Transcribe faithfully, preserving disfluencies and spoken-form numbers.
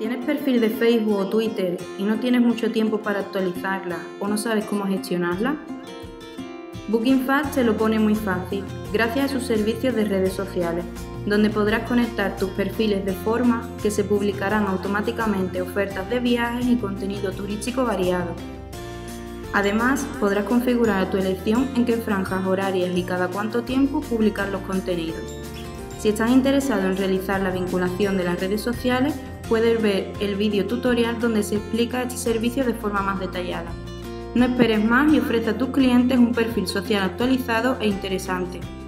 ¿Tienes perfil de Facebook o Twitter y no tienes mucho tiempo para actualizarla o no sabes cómo gestionarla? Bookingfast te lo pone muy fácil, gracias a sus servicios de redes sociales, donde podrás conectar tus perfiles de forma que se publicarán automáticamente ofertas de viajes y contenido turístico variado. Además, podrás configurar a tu elección en qué franjas horarias y cada cuánto tiempo publicar los contenidos. Si estás interesado en realizar la vinculación de las redes sociales, puedes ver el vídeo tutorial donde se explica este servicio de forma más detallada. No esperes más y ofrece a tus clientes un perfil social actualizado e interesante.